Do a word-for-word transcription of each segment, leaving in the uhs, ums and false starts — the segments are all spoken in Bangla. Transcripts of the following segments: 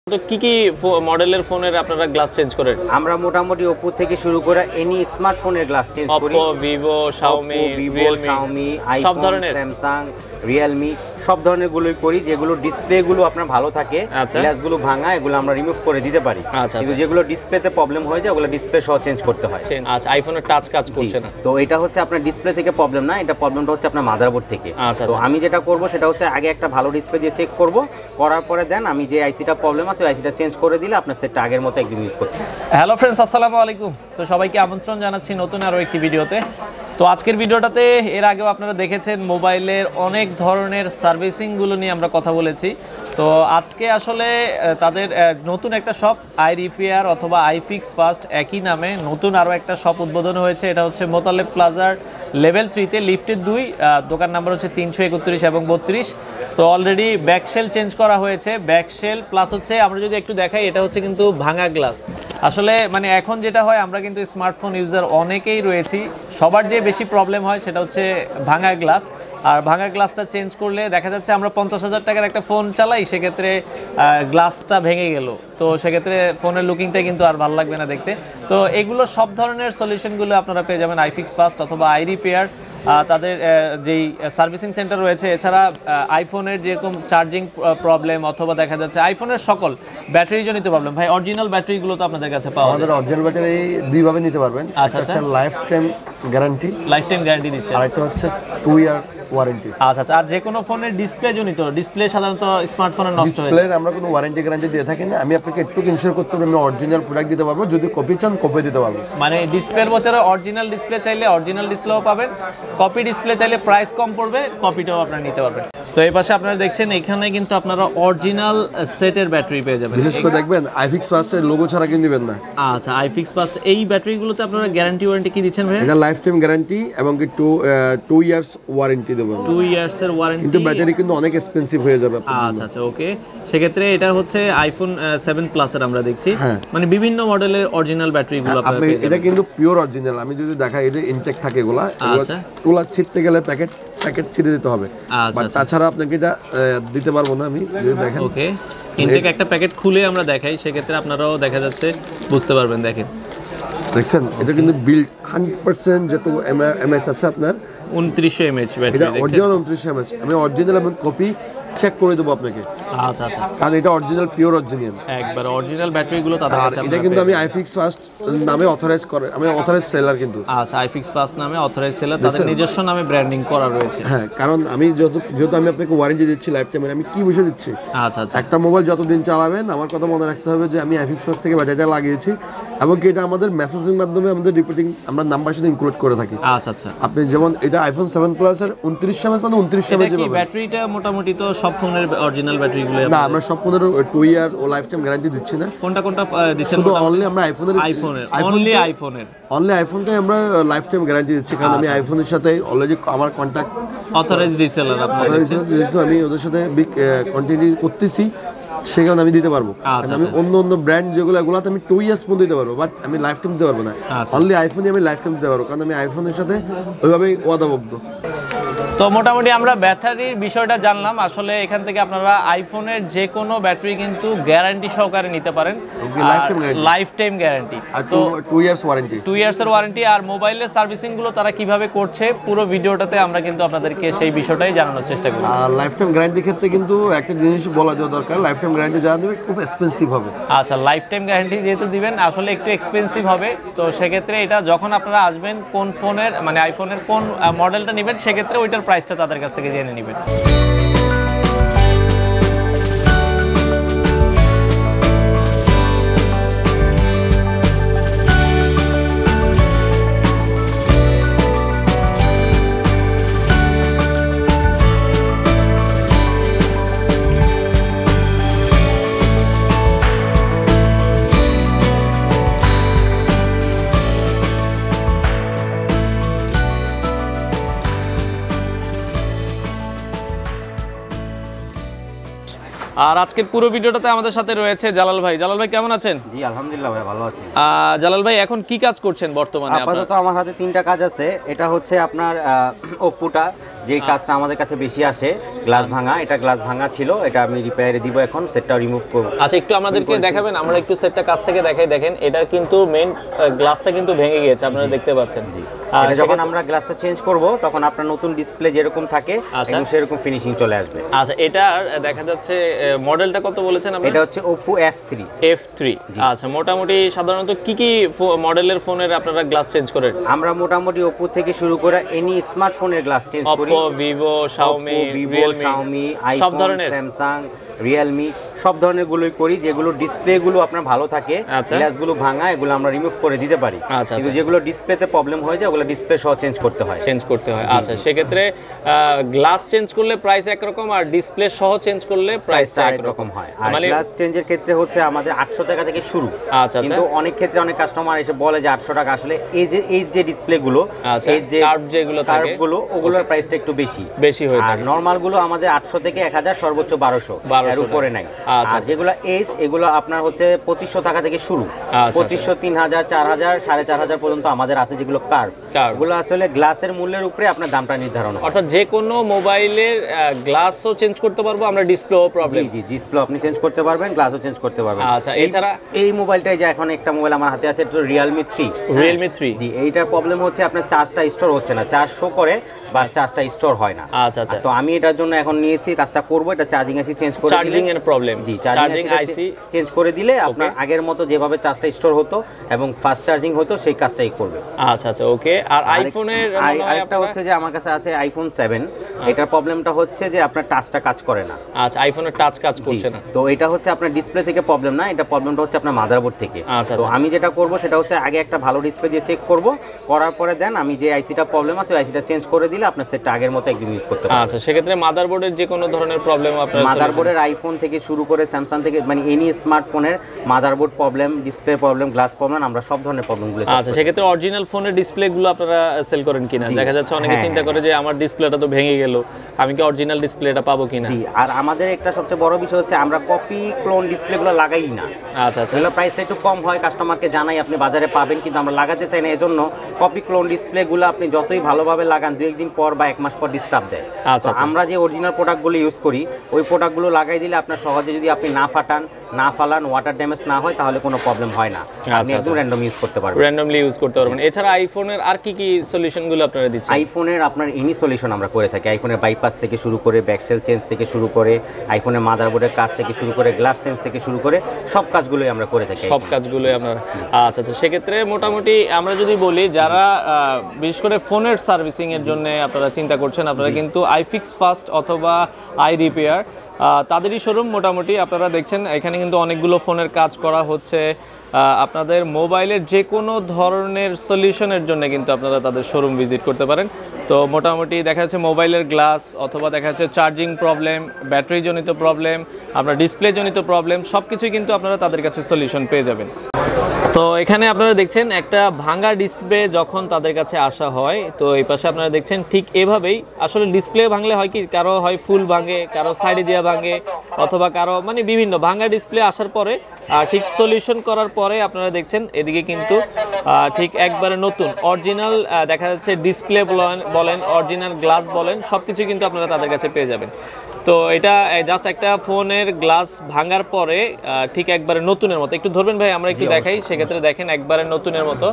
তো কি কি মডেলের ফোনের আপনারা গ্লাস চেঞ্জ করেন? আমরা মোটামুটি Oppo থেকে শুরু করে এনি স্মার্টফোনের গ্লাস চেঞ্জ করি। Oppo, Vivo, Xiaomi, Realme, Xiaomi, সব iPhone, ধরনের Samsung, Realme সব ধরনের গুলোই করি। যেগুলো ডিসপ্লেগুলো আপনার ভালো থাকে, গ্লাসগুলো ভাঙা, এগুলো আমরা রিমুভ করে দিতে পারি। কিন্তু যেগুলো ডিসপ্লেতে প্রবলেম হয়ে যায় ওগুলো ডিসপ্লে সহ চেঞ্জ করতে হয়। আচ্ছা, আইফোনের টাচ কাজ করছে না। তো এটা হচ্ছে আপনার ডিসপ্লে থেকে প্রবলেম না, এটা প্রবলেমটা হচ্ছে আপনার মাদারবোর্ড থেকে। তো আমি যেটা করব সেটা হচ্ছে আগে একটা ভালো ডিসপ্লে দিয়ে চেক করব, করার পরে দেন আমি যে আইসিটা প্রবলেম আছে আইসিটা চেঞ্জ করে দিলে আপনার সেটটা আগের মতো একদম ইউজ করতে। হ্যালো ফ্রেন্ডস, আসসালামু আলাইকুম। তো সবাইকে আমন্ত্রণ জানাচ্ছি নতুন আরও একটি ভিডিওতে। তো আজকের ভিডিওটাতে এর আগেও আপনারা দেখেছেন মোবাইলের অনেক ধরনের সার্ভিসিংগুলো নিয়ে আমরা কথা বলেছি। তো আজকে আসলে তাদের নতুন একটা শপ আই রিপেয়ার অথবা আই ফিক্স ফাস্ট একই নামে নতুন আরও একটা শপ উদ্বোধন হয়েছে। এটা হচ্ছে মোতালেব প্লাজার লেভেল থ্রিতে লিফটের দুই, দোকান নাম্বার হচ্ছে তিনশো একত্রিশ এবং বত্রিশ। তো অলরেডি ব্যাকশেল চেঞ্জ করা হয়েছে, ব্যাকশেল প্লাস হচ্ছে আমরা যদি একটু দেখাই এটা হচ্ছে কিন্তু ভাঙা গ্লাস। আসলে মানে এখন যেটা হয় আমরা কিন্তু স্মার্টফোন ইউজার অনেকেই রয়েছি, সবার যে বেশি প্রবলেম হয় সেটা হচ্ছে ভাঙা গ্লাস। আর ভাঙা গ্লাসটা চেঞ্জ করলে দেখা যাচ্ছে আমরা পঞ্চাশ হাজার টাকার একটা ফোন চালাই, সেক্ষেত্রে গ্লাসটা ভেঙে গেল, তো সেক্ষেত্রে ফোনের লুকিংটা কিন্তু আর ভালো লাগবে না দেখতে। তো এগুলো সব ধরনের সলিউশনগুলো আপনারা পেয়ে যাবেন আইফিক্স ফাস্ট অথবা আই রিপেয়ার, তাদের যেই সার্ভিসিং সেন্টার রয়েছে। এছাড়া আইফোনের যেরকম চার্জিং প্রবলেম অথবা দেখা যাচ্ছে আইফোনের সকল ব্যাটারি জনিত প্রবলেম, ভাই অরিজিনাল ব্যাটারিগুলো তো আপনাদের কাছে পাওয়া যায়। আমাদের অরিজিনাল ব্যাটারি দুইভাবে নিতে পারবেন। আচ্ছা আচ্ছা, lifetime guarantee, life time guarantee দিচ্ছে। আর একটা হচ্ছে টু ইয়ার ওয়ারেন্টি। আচ্ছা আচ্ছা, আর যে কোনো ফোনের ডিসপ্লে জনিত, ডিসপ্লে সাধারণত স্মার্টফোনের নষ্ট হয়ে যায়, আমরা কোনো ওয়ারেন্টি গ্যারান্টি দিয়ে থাকি না। আমি আপনাকে একটু ইনশিওর করতে পারবো আমি অরিজিনাল প্রোডাক্ট দিতে পারবো, যদি কপি চান কপি দিতে পারবো। মানে ডিসপ্লের মধ্যে অরিজিনাল ডিসপ্লে চাইলে অরিজিনাল ডিসপ্লেও পাবেন, কপি ডিসপ্লে চাইলে প্রাইস কম পড়বে, কপিটাও আপনারা নিতে পারবেন। তো এই পাশে আপনারা দেখছেন এখানে কিন্তু আপনারা অরিজিনাল সেটের ব্যাটারি পেয়ে যাবেন। বিশেষ করে দেখবেন আইফিক্স ফাস্টের লোগো ছাড়া কিনে দিবেন না। আচ্ছা, আইফিক্স ফাস্ট এই ব্যাটারিগুলোতে আপনারা গ্যারান্টি ওয়ারেন্টি কি দিচ্ছেন ভাই? এটা লাইফ টাইম গ্যারান্টি এবং কি টু টু ইয়ার্স ওয়ারেন্টি দেবো। টু ইয়ার্স এর ওয়ারেন্টি, কিন্তু ব্যাটারি কিন্তু অনেক এক্সপেন্সিভ হয়ে যাবে। আচ্ছা আচ্ছা, ওকে। সেক্ষেত্রে এটা হচ্ছে আইফোন সেভেন প্লাস এর আমরা দেখছি, মানে বিভিন্ন মডেলের অরিজিনাল ব্যাটারিগুলো আপনারা পেয়ে যাবেন। এটা কিন্তু পিওর অরিজিনাল, আমি যদি দেখাই এটা ইনটেক থাকে এগুলা, আচ্ছা, তোলা ছিটতে গেলে প্যাকেট প্যাকেট ছিঁড়ে দিতে হবে। বাট তাছাড়া আপনাকে এটা দিতে পারবো না আমি, যদি দেখেন। ওকে, ইনটেক একটা প্যাকেট খুলে আমরা দেখাই, সেক্ষেত্রে আপনারাও দেখা যাচ্ছে বুঝতে পারবেন। দেখেন, দেখছেন এটা কিন্তু বিল্ড হান্ড্রেড পার্সেন্ট যত এমএএইচ আছে আপনার উনত্রিশশো এমএএইচ ব্যাটারি, এটা অরিজিনাল উনত্রিশশো এমএএইচ। আমি অরিজিনাল এবং কপি চেক করে দেবো আপনাকে। আচ্ছা আচ্ছা, কারণ এটা অরিজিনাল পিওর অরিজিনাল, একবার অরিজিনাল ব্যাটারিগুলো তাদের কাছে। এটা কিন্তু আমি আইফিক্স ফাস্ট নামে অথরাইজ করে, আমি অথরাইজ সেলার কিন্তু। আচ্ছা, আইফিক্স ফাস্ট নামে অথরাইজ সেলার, তাদের নিজস্ব নামে ব্র্যান্ডিং করা রয়েছে। হ্যাঁ, কারণ আমি যেহেতু যেহেতু আমি আপনাকে ওয়ারেন্টি দিচ্ছি লাইফ টাইমের, আমি কি বুঝে দিচ্ছি? আচ্ছা আচ্ছা, একটা মোবাইল যতদিন চালাবেন আমার কথা মনে রাখতে হবে যে আমি আইফিক্স ফাস্ট থেকে ব্যাটারিটা লাগিয়েছি, এবং কি এটা আমাদের মেসেজের মাধ্যমে আমাদের রিপোর্টিং আমরা নাম্বার সাথে ইনক্লুড করে থাকি। আচ্ছা আচ্ছা, আপনি যেমন এটা আইফোন সেভেন প্লাস এর উনত্রিশশো এমএএইচ মানে উনত্রিশশো এমএএইচ পাবেন। ব্যাটারিটা মোটামুটি তো সব ফোনের অরিজিনাল ব্যাটারিগুলো না, আমরা সব ফোনের টু ইয়ার ও লাইফ টাইম গ্যারান্টি দিচ্ছি না। কোনটা কোনটা দিচ্ছেন? শুধু অনলি আমরা আইফোনের আইফোনের অনলি আইফোনের অনলি আইফোনটাই আমরা লাইফ টাইম গ্যারান্টি দিচ্ছি, কারণ আমি আইফোনের সাথে অলরেডি আমার কন্ট্যাক্ট অথরাইজড রিসেলার আপনারা, যেহেতু আমি ওদের সাথে বিগ কন্টিনিউ করতেছি সেখানে আমি দিতে পারবো। আমি অন্য অন্য ব্র্যান্ড যেগুলো এগুলোতে আমি টু ইয়ার্স পর্যন্ত দিতে পারবো, বাট আমি লাইফ টাইম দিতে পারবো না। অনলি আইফোনে আমি লাইফ টাইম দিতে পারবো, কারণ আমি আইফোনের সাথে ওইভাবেই ওয়াদাবদ্ধ। তো মোটামুটি আমরা ব্যাটারির বিষয়টা জানলাম। আসলে এখান থেকে আপনারা আইফোনের যে কোনো ব্যাটারি কিন্তু গ্যারান্টি সহকারে নিতে পারেন, লাইফ টাইম গ্যারান্টি, তো two years warranty, two years এর ওয়ারেন্টি। আর মোবাইলের সার্ভিসিং গুলো তারা কিভাবে করছে পুরো ভিডিওটাতে আমরা কিন্তু আপনাদেরকে সেই বিষয়টাই জানানোর চেষ্টা করি। আর লাইফ টাইম গ্যারান্টির ক্ষেত্রে কিন্তু একটা জিনিস বলা দেওয়া দরকার, লাইফ টাইম গ্যারান্টি যারা দেবে খুব এক্সপেন্সিভ হবে। আচ্ছা, লাইফ টাইম গ্যারান্টি যেহেতু দিবেন আসলে একটু এক্সপেন্সিভ হবে। তো সেক্ষেত্রে এটা যখন আপনারা আসবেন কোন ফোনের মানে আইফোনের কোন মডেলটা নেবেন, সেক্ষেত্রে ওইটার প্রাইসটা তাদের কাছ থেকে জেনে নেবেন। আর আজকের পুরো ভিডিওটাতে আমাদের সাথে রয়েছে জালাল ভাই। জালাল ভাই কেমন আছেন? জি আলহামদুলিল্লাহ ভাই ভালো আছি। জালাল ভাই এখন কি কাজ করছেন বর্তমানে? আপাতত আমার হাতে তিনটা কাজ আছে। এটা হচ্ছে আপনার ওপ্পোটা, যে কাজটা আমাদের কাছে বেশি আসে, গ্লাস ভাঙা। এটা গ্লাস ভাঙা ছিল, এটা আমি রিপেয়ারে দিব, এখন সেটটা রিমুভ করব। আচ্ছা একটু আমাদেরকে দেখাবেন, আমরা একটু সেটটা কাছ থেকে দেখাই। দেখেন এটা কিন্তু মেইন গ্লাসটা কিন্তু ভেঙে গিয়েছে, আপনারা দেখতে পাচ্ছেন। জি, এটা যখন আমরা গ্লাসটা চেঞ্জ করব তখন আপনার নতুন ডিসপ্লে যেরকম থাকে একদম সেরকম ফিনিশিং চলে আসবে। আচ্ছা এটার দেখা যাচ্ছে মডেলটা কত বলেছেন আপনি? এটা হচ্ছে Oppo F three. F three. আচ্ছা মোটামুটি সাধারণত কি কি মডেলের ফোনের আপনারা গ্লাস চেঞ্জ করেন? আমরা মোটামুটি ওপ্পো থেকে শুরু করে এনি স্মার্টফোনের গ্লাস চেঞ্জ করি। Oppo, Vivo, Xiaomi, Realme, Xiaomi, iPhone, Samsung, Realme সব ধরনের গুলোই করি। যেগুলো ডিসপ্লে গুলো আপনার ভালো থাকে, গ্লাসগুলো ভাঙা, এগুলো আমরা রিমুভ করে দিতে পারি। কিন্তু যেগুলো ডিসপ্লেতে প্রবলেম হয়ে যায় ওগুলো ডিসপ্লে সহ চেঞ্জ করতে হয় চেঞ্জ করতে হয় আচ্ছা সেক্ষেত্রে গ্লাস চেঞ্জ করলে প্রাইস একরকম আর ডিসপ্লে সহ চেঞ্জ করলে প্রাইসটা একরকম হয়। আর গ্লাস চেঞ্জের ক্ষেত্রে হচ্ছে আমাদের আটশো টাকা থেকে শুরু। আচ্ছা কিন্তু অনেক ক্ষেত্রে অনেক কাস্টমার এসে বলে যে আটশো টাকা, আসলে এই যে এই যে ডিসপ্লে গুলো, এই যে কার্ভ যেগুলো থাকে কার্ভগুলো, ওগুলোর প্রাইসটা একটু বেশি বেশি হয়ে থাকে। আর নরমাল গুলো আমাদের আটশো থেকে এক হাজার, সর্বোচ্চ বারোশো এর উপরে নাই। আর যেগুলো এইচ, এগুলো আপনার হচ্ছে পঁচিশশো টাকা থেকে শুরু। পঁচিশশো, তিন হাজার, চার হাজার, সাড়ে চার হাজার পর্যন্ত আমাদের আছে যেগুলো কার্ভ। ওগুলো আসলে গ্লাসের মূল্যের উপরে আপনার দামটা নির্ধারণ হয়। অর্থাৎ যে কোনো মোবাইলের গ্লাসও চেঞ্জ করতে পারবো আমরা, ডিসপ্লেও প্রবলেম। জি জি, ডিসপ্লে আপনি চেঞ্জ করতে পারবেন, গ্লাসও চেঞ্জ করতে পারবেন। আচ্ছা এছাড়া এই মোবাইলটাই যে এখন একটা মোবাইল আমার হাতে আছে, এটা রিয়েলমি থ্রি। Realme three. জি, এইটার প্রবলেম হচ্ছে আপনার চার্জটা স্টোর হচ্ছে না, চার্জ শো করে বা চার্জটা স্টোর হয় না। আচ্ছা আচ্ছা, তো আমি এটার জন্য এখন নিয়েছি, কাজটা করব। এটা চার্জিং আইসি চেঞ্জ করে দিলে, চার্জিং এর প্রবলেম। জি, চার্জিং আইসি চেঞ্জ করে দিলে আপনার আগের মতো যেভাবে চার্জটা স্টোর হতো এবং ফাস্ট চার্জিং হতো সেই কাজটাই করবে। আচ্ছা আচ্ছা ওকে। আর আইফোনের আরেকটা হচ্ছে যে আমার কাছে আছে আইফোন সেভেন। এটার প্রবলেমটা হচ্ছে যে আপনার টাচটা কাজ করে না। আচ্ছা আইফোনের টাচ কাজ করছে না। তো এটা হচ্ছে আপনার ডিসপ্লে থেকে প্রবলেম না, এটা প্রবলেমটা হচ্ছে আপনার মাদারবোর্ড থেকে। তো আমি যেটা করব সেটা হচ্ছে আগে একটা ভালো ডিসপ্লে দিয়ে চেক করব, করার পরে দেন আমি যে আইসিটা প্রবলেম আছে ওই আইসিটা চেঞ্জ করে দিলে আপনার সেটটা আগের মতো একদম ইউজ করতে পারবেন। আচ্ছা সেক্ষেত্রে মাদারবোর্ডের যে কোনো ধরনের প্রবলেম আপনার, মাদারবোর্ডের আইফোন থেকে শুরু করে স্যামসাং থেকে মানে এনি স্মার্টফোনের motherboard problem, display problem, glass problem, আমরা সব ধরনের প্রবলেমগুলো। আচ্ছা সেক্ষেত্রে অরিজিনাল ফোনের ডিসপ্লেগুলো আপনারা সেল করেন কিনা? দেখা যাচ্ছে অনেকে চিন্তা করে যে আমার ডিসপ্লেটা তো ভেঙে গেল, আমি কি অরিজিনাল ডিসপ্লেটা পাবো কিনা? জি, আর আমাদের একটা সবচেয়ে বড় বিষয় হচ্ছে আমরা কপি ক্লোন ডিসপ্লেগুলো লাগাই না। আচ্ছা আচ্ছা, এগুলো প্রাইসটা একটু কম হয়, কাস্টমারকে জানাই আপনি বাজারে পাবেন, কিন্তু আমরা লাগাতে চাই না। এজন্য কপি ক্লোন ডিসপ্লেগুলো আপনি যতই ভালোভাবে লাগান দুই একদিন পর বা এক মাস পর ডিস্টার্ব দেয়। আচ্ছা আমরা যে অরিজিনাল প্রোডাক্টগুলো ইউজ করি ওই প্রোডাক্টগুলো লাগাই দিলে আপনার সহজে যদি আপনি না ফাটান, না ফালান, ওয়াটার ড্যামেজ না হয় তাহলে কোনো প্রবলেম হয় না। আপনি একদম র্যান্ডম ইউজ করতে পারবেন, র্যান্ডমলি ইউজ করতে পারবেন। এছাড়া আইফোনের আর কি কি সলিউশনগুলো আপনারা দিচ্ছেন? আইফোনের আপনার এনি সলিউশন আমরা করে থাকি। আইফোনের বাইপাস থেকে শুরু করে ব্যাকসেল চেঞ্জ থেকে শুরু করে আইফোনের মাদারবোর্ডের কাজ থেকে শুরু করে গ্লাস চেঞ্জ থেকে শুরু করে সব কাজগুলোই আমরা করে থাকি। সব কাজগুলোই আপনারা আচ্ছা আচ্ছা সেক্ষেত্রে মোটামুটি আমরা যদি বলি যারা বিশেষ করে ফোনের সার্ভিসিং এর জন্য আপনারা চিন্তা করছেন, আপনারা কিন্তু আইফিক্স ফাস্ট অথবা আই রিপেয়ার তাদেরই শোরুম। মোটামুটি আপনারা দেখছেন এখানে কিন্তু অনেকগুলো ফোনের কাজ করা হচ্ছে। আপনাদের মোবাইলের যে কোনো ধরনের সলিউশনের জন্য কিন্তু আপনারা তাদের শোরুম ভিজিট করতে পারেন। তো মোটামুটি দেখা যাচ্ছে মোবাইলের গ্লাস অথবা দেখা যাচ্ছে চার্জিং প্রবলেম, ব্যাটারি জনিত প্রবলেম, আপনার ডিসপ্লে জনিত প্রবলেম সব কিছুই কিন্তু আপনারা তাদের কাছে সলিউশন পেয়ে যাবেন। তো এখানে আপনারা দেখছেন একটা ভাঙা ডিসপ্লে যখন তাদের কাছে আসা হয়, তো এই পাশে আপনারা দেখছেন ঠিক এভাবেই আসলে ডিসপ্লে ভাঙলে হয় কি, কারো হয় ফুল ভাঙে, কারো সাইডে দিয়ে ভাঙে, অথবা কারো মানে বিভিন্ন ভাঙা ডিসপ্লে আসার পরে ঠিক সলিউশন করার পরে আপনারা দেখছেন এদিকে কিন্তু ঠিক একবারে নতুন অরিজিনাল দেখা যাচ্ছে ডিসপ্লে বলেন, অরিজিনাল গ্লাস বলেন, সব কিছু কিন্তু আপনারা তাদের কাছে পেয়ে যাবেন। তো এটা জাস্ট একটা ফোনের গ্লাস ভাঙার পরে ঠিক একবারে নতুনের মতো, একটু ধরবেন ভাই আমরা একটু দেখাই। সেক্ষেত্রে দেখেন একবারে নতুনের মতো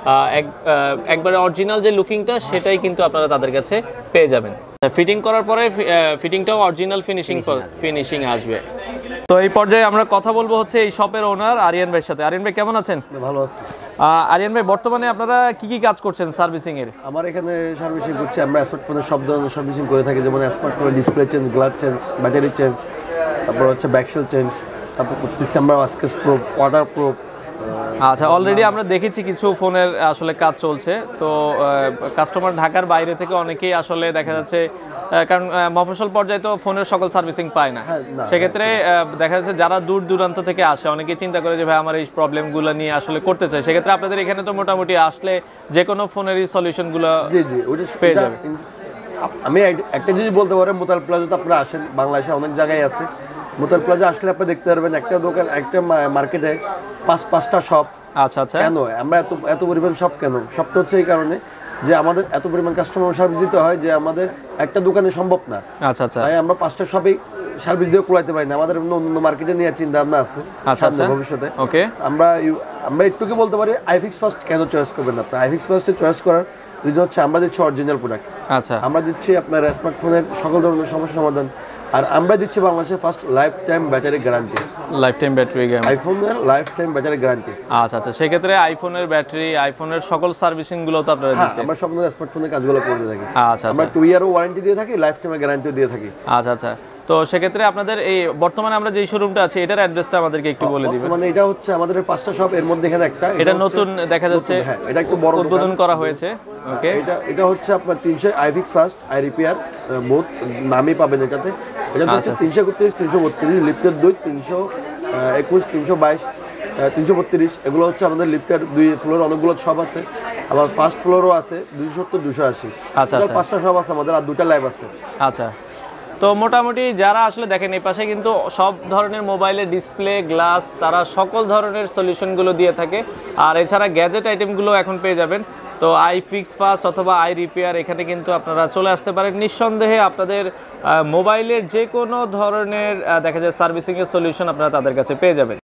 একবারে অরিজিনাল যে লুকিংটা সেটাই কিন্তু আপনারা তাদের কাছে পেয়ে যাবেন। ফিটিং করার পরে ফিটিংটাও অরিজিনাল ফিনিশিং ফিনিশিং আসবে। তো এই পর্যায়ে আমরা কথা বলবো হচ্ছে এই শপের ওনার আরিয়ান ভাইয়ের সাথে। আরিয়ান ভাই কেমন আছেন? ভালো আছি। আরিয়ান ভাই বর্তমানে আপনারা কি কি কাজ করছেন সার্ভিসিং এর? আমার এখানে সার্ভিসিং করছি, আমরা স্মার্টফোনের সব ধরনের সার্ভিসিং করে থাকি, যেমন স্মার্টফোনের display change, glass change, battery change, তারপর হচ্ছে ব্যাকসেল চেঞ্জ, তারপর করতেছি আমরা স্কেচ প্রুফ, ওয়াটার প্রুফ। আচ্ছা অলরেডি আমরা দেখেছি কিছু ফোনের আসলে কাজ চলছে। তো কাস্টমার ঢাকার বাইরে থেকে অনেকেই আসলে দেখা যাচ্ছে, কারণ মফস্বল পর্যায়ে তো ফোনের সকল সার্ভিসিং পায় না, সেক্ষেত্রে দেখা যাচ্ছে যারা দূর দূরান্ত থেকে আসে অনেকেই চিন্তা করে যে ভাই আমার এই প্রবলেমগুলো নিয়ে আসলে করতে চাই। সেক্ষেত্রে আপনাদের এখানে তো মোটামুটি আসলে যে কোনো ফোনেরই সলিউশনগুলো জি জি ওটা পেয়ে যাবেন। আমি একটা যদি বলতে পারেন, মোতাল প্লাজা তো আপনারা আসেন, বাংলাদেশে অনেক জায়গায় আছে, মোতার প্লাজা আসলে আপনি দেখতে পারবেন একটা দোকান একটা মার্কেটে পাঁচ পাঁচটা শপ। আচ্ছা আচ্ছা। কেন আমরা এত এত পরিমাণ শপ কেন? সবটা হচ্ছে এই কারণে যে আমাদের এত পরিমাণ কাস্টমার সার্ভিস দিতে হয় যে আমাদের একটা দোকানে সম্ভব না। আচ্ছা আচ্ছা। তাই আমরা পাঁচটা শপেই সার্ভিস দিয়ে কোলাইতে পারি না, আমাদের অন্য অন্য মার্কেটে নিয়ে চিন্তা ভাবনা আছে সামনে ভবিষ্যতে। ওকে, আমরা আমরা একটুকে বলতে পারি আইফিক্স ফার্স্ট কেন চয়েস করবেন আপনি? আইফিক্স ফার্স্টে চয়েস করার রিজন হচ্ছে আমরা দিচ্ছি অরিজিনাল প্রোডাক্ট। আচ্ছা, আমরা দিচ্ছি আপনার স্মার্টফোনের সকল ধরনের সমস্যা সমাধান, আর আমরা দিচ্ছি বাংলাদেশে first life time battery guarantee. Life time battery guarantee, আইফোনের লাইফ টাইম ব্যাটারি গ্যারান্টি। আচ্ছা আচ্ছা, সেক্ষেত্রে আইফোনের ব্যাটারি, আইফোনের সকল সার্ভিসিং গুলো তো আপনারা দিচ্ছেন? আমরা সব ধরনের স্মার্টফোনের কাজগুলো করে থাকি। আচ্ছা, আমরা টু ইয়ারও ওয়ারেন্টি দিয়ে থাকি, লাইফ টাইমের গ্যারান্টিও দিয়ে থাকি। আচ্ছা আচ্ছা। তো সেক্ষেত্রে আপনাদের এই বর্তমানে আমরা যে শোরুমটা আছে এটার অ্যাড্রেসটা আমাদেরকে একটু বলে দিবেন। মানে এটা হচ্ছে আমাদের পাঁচটা শপ, এর মধ্যে এখানে একটা, এটা নতুন দেখা যাচ্ছে, হ্যাঁ এটা একটু বড় উদ্বোধন করা হয়েছে। ওকে, এটা এটা হচ্ছে আপনার তিনশো আইফিক্স ফার্স্ট আই রিপেয়ার, বহুত নামই পাবেন এটাতে। এটা হচ্ছে তিনশো একত্রিশ, তিনশো বত্রিশ, লিফটের দুই, তিনশো একুশ, তিনশো বাইশ, তিনশো বত্রিশ, এগুলো হচ্ছে আমাদের লিফটের দুই ফ্লোর, অনেকগুলো সব আছে। আবার ফার্স্ট ফ্লোরও আছে, দুইশো সত্তর, দুশো আশি। আচ্ছা, পাঁচটা সব আছে আমাদের, আর দুটা লাইভ আছে। আচ্ছা, তো মোটামুটি যারা আসলে দেখেন এই পাশে কিন্তু সব ধরনের মোবাইলের ডিসপ্লে, গ্লাস, তারা সকল ধরনের সলিউশনগুলো দিয়ে থাকে। আর এছাড়া গ্যাজেট আইটেমগুলো এখন পেয়ে যাবেন। তো আই ফিক্স ফার্স্ট অথবা আই রিপেয়ার, এখানে কিন্তু আপনারা চলে আসতে পারেন। নিঃসন্দেহে আপনাদের মোবাইলের যে কোনো ধরনের দেখা যায় সার্ভিসিংয়ের সলিউশন আপনারা তাদের কাছে পেয়ে যাবেন।